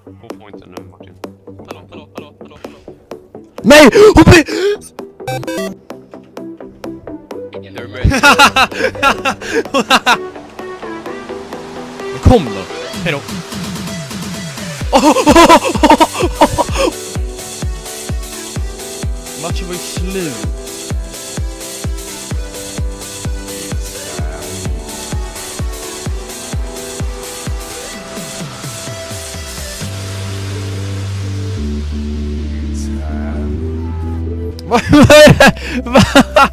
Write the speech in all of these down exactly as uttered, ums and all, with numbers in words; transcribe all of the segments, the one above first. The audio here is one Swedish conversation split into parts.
På pointen nu, Martin. Hallå, hallå, hallå, hallå, hallå. Nej! Hon blir... Är du med? Men kom då! Hejdå! Matchen var ju slut. Vad är det? Va?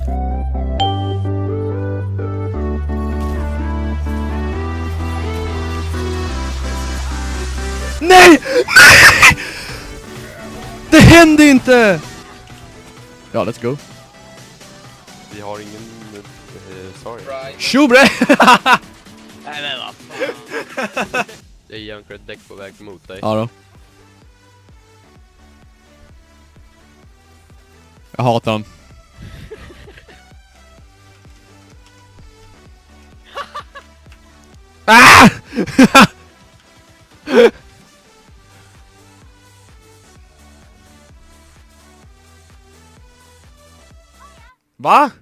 Nej! Nej! Det hände inte! Ja, let's go. Vi har ingen... Eh, sorry. Tjobre! Nej, men vad fan. Det är Junkrat däck på väg mot dig. Ja då. Jag hatar den. Ah! Va?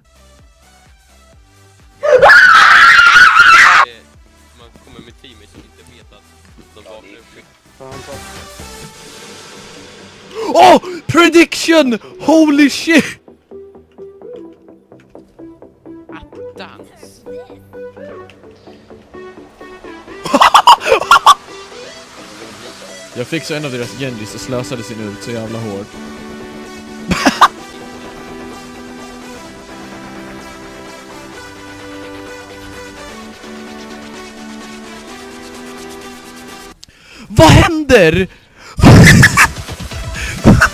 Man kommer med teamet som inte vet att de vaknar upp. Oh! Prediction! Holy shit! Attans. Jag fick så en av deras Genjis och slösade sin ult så jävla hårt. Vad händer?